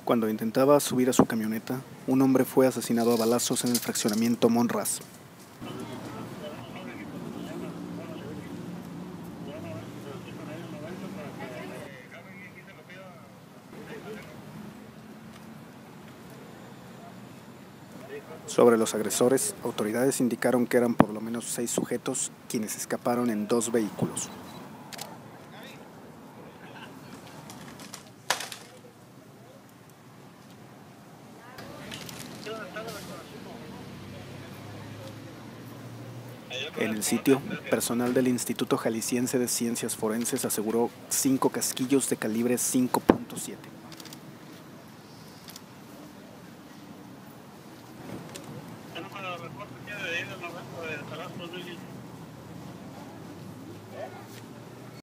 Cuando intentaba subir a su camioneta, un hombre fue asesinado a balazos en el fraccionamiento Monraz. Sobre los agresores, autoridades indicaron que eran por lo menos 6 sujetos quienes escaparon en 2 vehículos. En el sitio, personal del Instituto Jalisciense de Ciencias Forenses aseguró 5 casquillos de calibre 5.7.